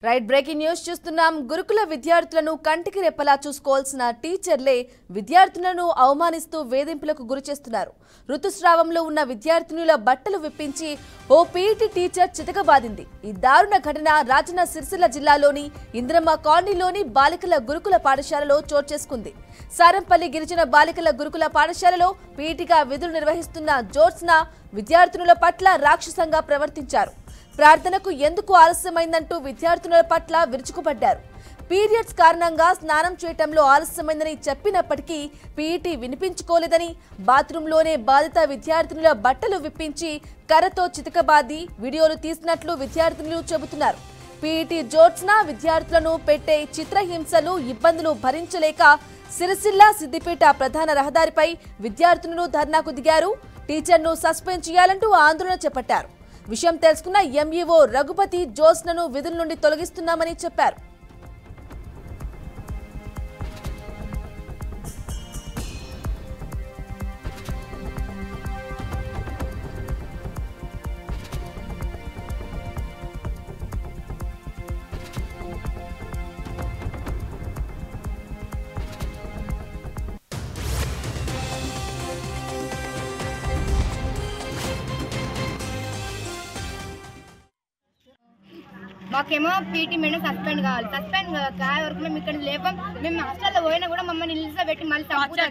Right breaking news చూస్తున్నాం. గురుకుల విద్యార్థులను కంటికి రెప్పలా చూసుకోవాల్సిన టీచర్లే విద్యార్థులను అవమానిస్తూ వేధింపులకు గురిచేస్తున్నారు. ఋతుస్రావంలో ఉన్న విద్యార్థినుల బట్టలు విప్పించి ఓ పీఈటీ టీచర్ చితకబాదింది. ఈ దారుణ ఘటన రాజన్న సిరిసిల్ల జిల్లాలోని ఇంద్రమ్మ కాలనీలోని బాలికల గురుకుల పాఠశాలలో చోటు చేసుకుంది. సారంపల్లి గిరిజన బాలికల గురుకుల పాఠశాలలో పీఈటీగా విధులు నిర్వహిస్తున్న జోత్స్న విద్యార్థినుల పట్ల రాక్షసంగా ప్రవర్తించారు. ప్రార్థనకు ఎందుకు ఆలస్యమైందంటూ విద్యార్థుల పట్ల విరుచుకుపడ్డారు. పీరియడ్స్ కారణంగా స్నానం చేయటంలో ఆలస్యమైందని చెప్పినప్పటికీ పీఈటీ వినిపించుకోలేదని బాత్రూంలోనే బాధిత విద్యార్థినుల బట్టలు విప్పించి కర్రతో చితకబాది వీడియోలు తీసినట్లు విద్యార్థినులు చెబుతున్నారు. పీఈటీ జోత్స్న విద్యార్థులను పెట్టే చిత్రహింసలు ఇబ్బందులు భరించలేక సిరిసిల్ల సిద్దిపేట ప్రధాన రహదారిపై విద్యార్థినులు ధర్నాకు దిగారు. టీచర్ను సస్పెండ్ చేయాలంటూ ఆందోళన చేపట్టారు. విషయం తెలుసుకున్న ఎంఈఓ రఘుపతి జోత్స్నను విధుల నుండి తొలగిస్తున్నామని చెప్పారు. మాకేమో పీటీ మేడం సస్పెండ్ కావాలి. సస్పెండ్ కాయ వరకు మేము ఇక్కడ లేపం. మేము హాస్టల్లో పోయినా కూడా మమ్మల్ని నిలిచిపెట్టి మళ్ళీ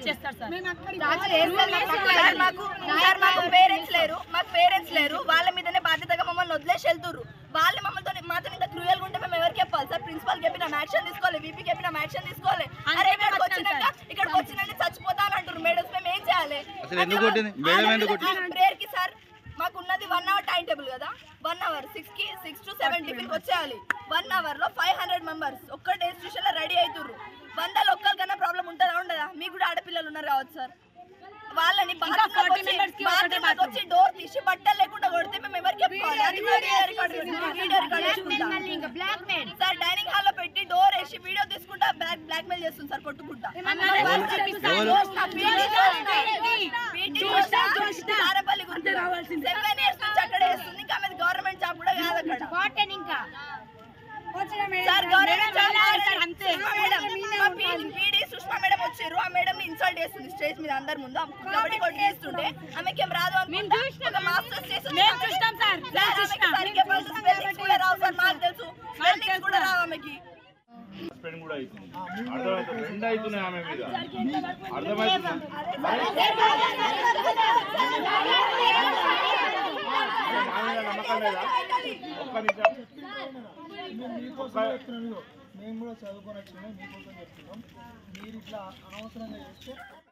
మాకు పేరెంట్స్ లేరు. వాళ్ళ మీదనే బాధ్యతగా మమ్మల్ని వదిలేసి వెళ్తున్నారు. వాళ్ళు మమ్మల్ని మాతో ఇంత క్రూయల్ గా ఉంటే మేము ఎవరికి చెప్పాలి సార్? ప్రిన్సిపల్ చెప్పిన యాక్షన్ తీసుకోవాలి, వీపీ చెప్పిన యాక్షన్ తీసుకోవాలి. అరే ఇక్కడికి వచ్చినాక చచ్చిపోతాను అంటారు మేడమ్స్. మేము ఏం చేయాలి? ప్రేయర్ కి సార్ మాకు ఉన్నది 1 hour టైం టేబుల్ కదా. 1 hour 6 to 7 టిఫిన్ వచ్చేయాలి. 1 hour లో 500 మెంబర్స్ ఒక్క డే స్టేషన్ లో రెడీ అవుతుర్రు. 100 ఒక్కరికన్నా ప్రాబ్లం ఉంటుందా ఉండదా? మీకు కూడా ఆడపిల్లలు ఉన్నారు కావచ్చు సార్. వాళ్ళని వచ్చి డోర్ తీసి బట్టలు లేకుండా కొడితే మేము ఎవరికి సార్? డైనింగ్ హాల్ లో పెట్టి డోర్ వేసి వీడియో తీసుకుంటా బ్లాక్ మెయిల్ చేస్తుంది సార్ కొట్టుకుంటా. 7 years నుంచి అక్కడ వేస్తుంది. ఇంకా ఆమె గవర్నమెంట్ జాబ్ కూడా కాదు అక్కడ. ఇంకా sir government job PD Sushma madam వచ్చారు. ఆ మేడం ని ఇన్సల్ట్ చేస్తుంది స్టేజ్ మీద అందరి ముందు. కబడ్డీ కొట్టి చేస్తుంటే ఆమెకి ఏం రాదు అనుకుంటా మాస్టర్స్ చేస్తుంది. రావు సార్ మాకు తెలుసు. స్పెల్లింగ్స్ కూడా రావు ఆమెకి. మేము కూడా చదువుకొని వచ్చినాం, మీకోసం చెప్తున్నాం. మీరు ఇట్లా అనవసరంగా చేస్తే.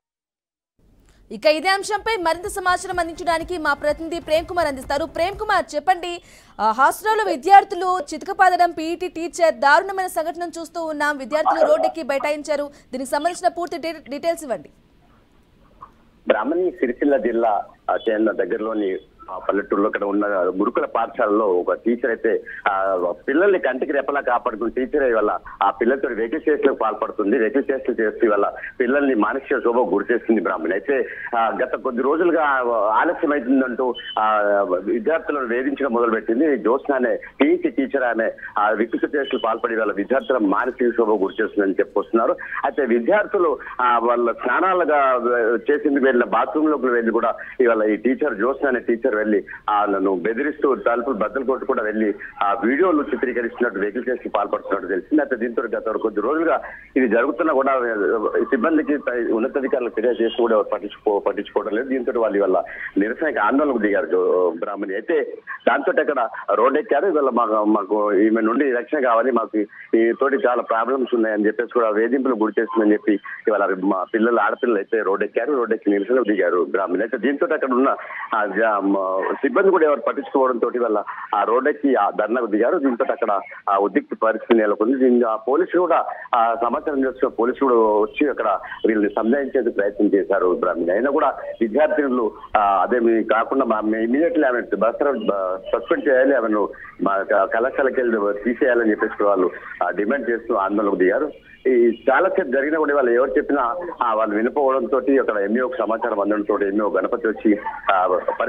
ఇక ఇదే అంశంపై మరింత సమాచారం అందించడానికి మా ప్రతినిధి ప్రేమ్ కుమార్ అందిస్తారు. ప్రేమ్ కుమార్, చెప్పండి. హాస్టల్లో విద్యార్థులు చితకపాదడం, పీఈటీ టీచర్ దారుణమైన సంఘటనను చూస్తూ ఉన్నాం. విద్యార్థులు రోడ్డెక్కి బైఠాయించారు. దీనికి సంబంధించిన పూర్తి డీటెయిల్స్ ఇవ్వండి. బ్రాహ్మణి సిరిసిల్ల జిల్లా దగ్గరలోని పల్లెటూరులో ఇక్కడ ఉన్న గురుకుల పాఠశాలలో ఒక టీచర్ అయితే పిల్లల్ని కంటికి రెప్పలా కాపాడుకున్న టీచర్ ఇవాళ ఆ పిల్లలతో వెహికల్ చేష్టలకు పాల్పడుతుంది. వెహికల్ చేష్టలు చేస్తూ ఇవాళ పిల్లల్ని మానసిక శోభ గురి చేస్తుంది. బ్రాహ్మణి అయితే గత కొద్ది రోజులుగా ఆలస్యం అవుతుందంటూ విద్యార్థులను వేధించడం మొదలుపెట్టింది. జోత్స్న అనే పీఈటీ టీచర్ ఆమె వికృత చేష్టలు పాల్పడి వాళ్ళ విద్యార్థుల మానసిక శోభ గురి చేస్తుందని చెప్పుకొస్తున్నారు. అయితే విద్యార్థులు వాళ్ళ స్నానాలుగా చేసింది వెళ్ళిన బాత్రూమ్ లోకి వెళ్ళి కూడా ఇవాళ ఈ టీచర్ జోత్స్న అనే టీచర్ వెళ్ళి నన్ను బెదిరిస్తూ తలుపులు బద్దలు కొట్టు కూడా వెళ్ళి ఆ వీడియోలు చిత్రీకరిస్తున్నట్టు వెహికల్ చేసి పాల్పడుతున్నట్టు తెలిసింది. అయితే దీంతో గత కొద్ది రోజులుగా ఇది జరుగుతున్నా కూడా సిబ్బందికి ఉన్నతాధికారులకు ఫిర్యాదు చేసి కూడా పట్టించుకోవడం లేదు. దీంతో వాళ్ళు ఇవాళ నిరసనకి ఆందోళనకు దిగారు బ్రాహ్మణి. అయితే దాంతో అక్కడ రోడ్ ఎక్కారు. ఇవాళ మాకు ఈమె నుండి రక్షణ కావాలి, మాకు ఈ తోటి చాలా ప్రాబ్లమ్స్ ఉన్నాయని చెప్పేసి కూడా వేధింపులు గురి చేస్తుందని చెప్పి ఇవాళ మా ఆడపిల్లలు అయితే రోడ్ ఎక్కారు. రోడ్ ఎక్కి నిరసనకు దిగారు బ్రాహ్మణి. అయితే దీంతో అక్కడ ఉన్న సిబ్బంది కూడా ఎవరు పట్టించుకోవడంతో వల్ల ఆ రోడ్డుకి ఆ ధర్నాకు దిగారు. దీంతో అక్కడ ఆ ఉద్రిక్త పరిస్థితి నెలకొంది. పోలీసులు కూడా ఆ సమాచారం చేస్తున్న పోలీసులు కూడా వచ్చి అక్కడ వీళ్ళని సంధానించేందుకు ప్రయత్నం చేశారు బ్రాహ్మణి. అయినా కూడా విద్యార్థినులు అదే కాకుండా ఇమీడియట్లీ ఆమె సస్పెండ్ చేయాలి, ఆమెను మా కళాశాలకి వెళ్ళి తీసేయాలని చెప్పేసి వాళ్ళు డిమాండ్ చేస్తూ ఆందోళనకు దిగారు. ఈ చాలా సేపు జరిగినా కూడా వాళ్ళు ఎవరు చెప్పినా వాళ్ళు వినిపోవడంతో అక్కడ ఎంఈఓ సమాచారం అందడంతో ఎంఈఓ గణపతి వచ్చి పరిస్థితిని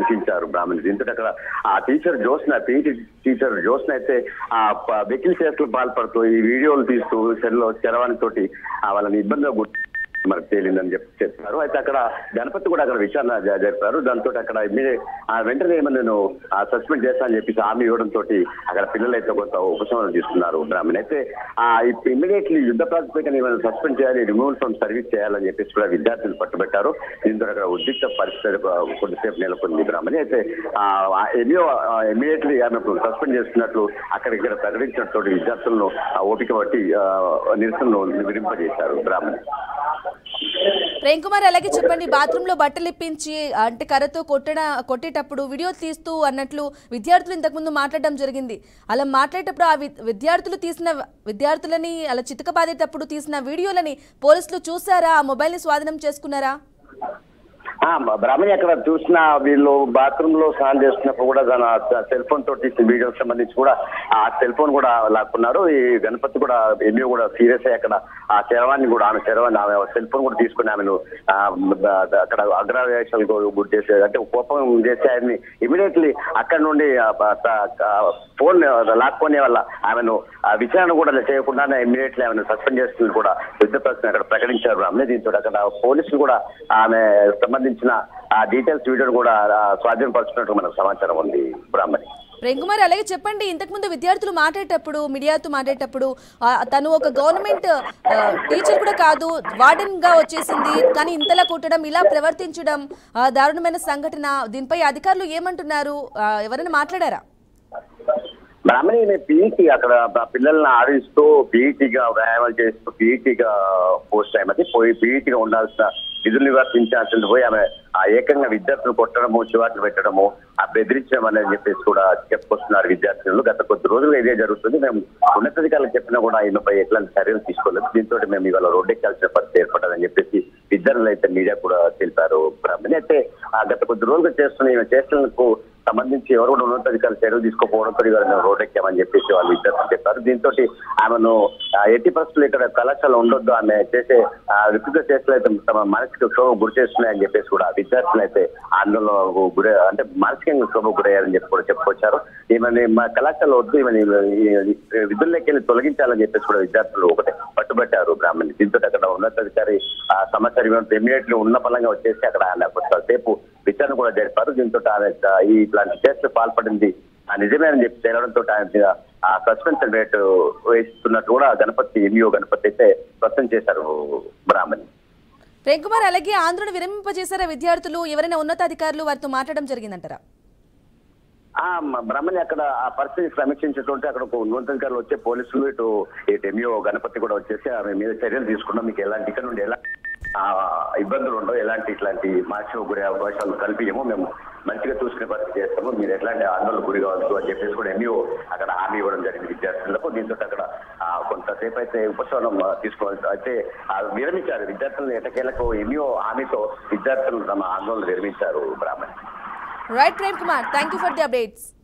హింసించారు బ్రాహ్మణి. దీంతో అక్కడ ఆ teacher Jyotsna, PET teacher Jyotsna అయితే ఆ వెకిల్ కేసులు పాల్పడుతూ ఈ వీడియోలు తీస్తూ సెల్లో చరవాణి తోటి వాళ్ళని ఇబ్బందిగా మనకు తేలిందని చెప్పారు. అయితే అక్కడ గణపతి కూడా అక్కడ విచారణ జరిపారు. దాంతో అక్కడ వెంటనే నేను సస్పెండ్ చేస్తానని చెప్పేసి హామీ ఇవ్వడంతో అక్కడ పిల్లలు అయితే కొంత ఉపశమనం తీసుకున్నారు బ్రాహ్మణి. అయితే ఇమ్మీడియట్లీ యుద్ధ ప్రాతిపదికన సస్పెండ్ చేయాలి, రిమూవల్ ఫ్రమ్ సర్వీస్ చేయాలని చెప్పేసి కూడా విద్యార్థులు పట్టుబట్టారు. దీంతో అక్కడ ఉద్రిక్త పరిస్థితి కొద్దిసేపు నెలకొంది బ్రాహ్మణి. అయితే ఇమ్మీడియట్లీ ఆమె సస్పెండ్ చేస్తున్నట్లు అక్కడిక్కడ ప్రకటించినట్టు విద్యార్థులను ఓపిక బట్టి నిరసనను విరింపజేశారు బ్రాహ్మణి. ప్రేమ్ కుమార్, అలాగే చెప్పండి, బాత్రూమ్ లో బట్టలు ఇప్పించి అంటే కర్రతో కొట్టేటప్పుడు వీడియో తీస్తూ అన్నట్లు విద్యార్థులు ఇంతకుముందు మాట్లాడడం జరిగింది. అలా మాట్లాడేటప్పుడు ఆ విద్యార్థులని అలా చితకబాదేటప్పుడు తీసిన వీడియోలని పోలీసులు చూసారా? ఆ మొబైల్ ని స్వాధీనం చేసుకున్నారా? బ్రాహ్మణి అక్కడ చూసిన వీళ్ళు బాత్రూమ్ లో స్నానం చేస్తున్నప్పుడు కూడా తన సెల్ ఫోన్ తోటి తీసిన వీడియోకి సంబంధించి కూడా ఆ సెల్ ఫోన్ కూడా లాక్కున్నారు. ఈ గణపతి కూడా ఎన్నో కూడా సీరియస్ అయ్యి అక్కడ ఆ శరవాన్ని కూడా ఆమె సెల్ ఫోన్ కూడా తీసుకుని ఆమెను అక్కడ అగ్రవేశాలకు గురి చేసే అంటే కోపం చేసి ఆయన్ని ఇమీడియట్లీ అక్కడ నుండి ఫోన్ లాక్కొనే వల్ల ఆమెను విచారణ కూడా చేయకుండానే ఇమీడియట్లీ ఆమెను సస్పెండ్ చేస్తుంది కూడా యుద్ధ ప్రశ్న అక్కడ ప్రకటించారు బ్రాహ్మణి. దీంతో అక్కడ పోలీసులు కూడా ఆమె సంబంధించిన ఆ డీటెయిల్స్ వీడియోను కూడా స్వాధీనపరుచుకున్నట్టు మనకు సమాచారం ఉంది బ్రాహ్మణి. ప్రేమ్ కుమార్, అలాగే చెప్పండి, ఇంతకుముందు విద్యార్థులు మాట్లాడేటప్పుడు మీడియాతో మాట్లాడేటప్పుడు తను ఒక గవర్నమెంట్ టీచర్ కూడా కాదు, వార్డెన్ గా వచ్చేసింది, కానీ ఇంతలా కొట్టడం, ఇలా ప్రవర్తించడం దారుణమైన సంఘటన. దీనిపై అధికారులు ఏమంటున్నారు? ఎవరైనా మాట్లాడారా? బ్రాహ్మణి పీఈటీ అక్కడ పిల్లల్ని ఆడిస్తూ పీఈటీగా వ్యాయామాలు చేస్తూ పీఈటీగా పోస్ట్ అయ్యి పోయి పీఈటీగా ఉండాల్సిన విధులు నిర్వర్తించాల్సింది పోయి ఆమె ఏకంగా విద్యార్థులు కొట్టడము, చివాట్లు పెట్టడము, బెదిరించడం అనేది చెప్పేసి కూడా చెప్పుకొస్తున్నారు విద్యార్థులు. గత కొద్ది రోజులుగా ఇదే జరుగుతుంది. మేము ఉన్నతాధికారులకు చెప్పినా కూడా ఈమెపై ఎట్లాంటి చర్యలు తీసుకోలేదు. దీంతో మేము ఇవాళ రోడ్డెక్కాల్సిన పరిస్థితి ఏర్పడదని చెప్పేసి విద్యార్థులు అయితే మీడియా కూడా తెలిపారు బ్రాహ్మణి. అయితే గత కొద్ది రోజులుగా చేస్తున్న ఈమె చేష్టలకు సంబంధించి ఎవరు కూడా ఉన్నతాధికారులు చర్యలు తీసుకోకపోవడంతో ఇవాళ మేము రోడ్డెక్కామని చెప్పేసి వాళ్ళు విద్యార్థులు చెప్పారు. దీంతో ఆమెను ఎట్టి పరిస్థితులు ఇక్కడ కళాశాల ఉండొద్దు, ఆమె చేసే వికృత చేష్టలు అయితే తమ మానసిక క్షోభ గురి చేస్తున్నాయని చెప్పేసి కూడా విద్యార్థులు అయితే ఆందోళన గురి అంటే మానసికంగా క్షోభ గురయ్యారని చెప్పి కూడా చెప్పుకొచ్చారు. ఈమెని మా కళాశాల వద్దు, ఈమెని విధుల్లోకి వెళ్ళి తొలగించాలని చెప్పేసి కూడా విద్యార్థులు ఒకటే పట్టుబట్టారు బ్రాహ్మణి. దీంతో అక్కడ ఉన్నతాధికారి సమాచారం ఇమీడియట్లీ ఉన్న పరంగా వచ్చేసి అక్కడ సేపు విచారణ కూడా జరిపారు. దీంతో ఇట్లాంటి చేష్టలు పాల్పడింది నిజమేనని చెప్పి తేలడంతో ఆయన సస్పెన్షన్ రేట్ వేస్తున్నట్టు కూడా ఎంఈఓ గణపతి అయితే స్పష్టం చేశారు బ్రాహ్మణి. ప్రేమ్ కుమార్, అలాగే ఆందోళన విరమింపజేశారా విద్యార్థులు? ఎవరైనా ఉన్నతాధికారులు వారితో మాట్లాడడం జరిగిందంటారా? బ్రాహ్మణి అక్కడ ఆ పరిస్థితి సమీక్షించేటువంటి అక్కడ ఒక ఉన్నతాధికారులు వచ్చే పోలీసులు ఇటు ఎంఈఓ గణపతి కూడా వచ్చేసి ఆమె మీద చర్యలు తీసుకున్నాం, మీకు ఎలాంటి ఇక్కడ నుండి ఎలా ఇబ్బందులు ఉండవు, ఇట్లాంటి మానసిక గురి అవకాశాలు కల్పించము, మేము మంచిగా చూసుకునే పరిస్థితి చేస్తాము, మీరు ఎట్లాంటి ఆందోళన గురి కావచ్చు అని చెప్పేసి కూడా ఎంఈఓ అక్కడ హామీ ఇవ్వడం జరిగింది విద్యార్థులకు. దీంతో అక్కడ కొంతసేపు అయితే ఉపశమనం తీసుకోవాలి అయితే విరమించారు విద్యార్థులను. ఎటకేలకు ఎంఈఓ హామీతో విద్యార్థులు తమ ఆందోళన విరమించారు Brahmani. Right Prem Kumar, thank you for the updates.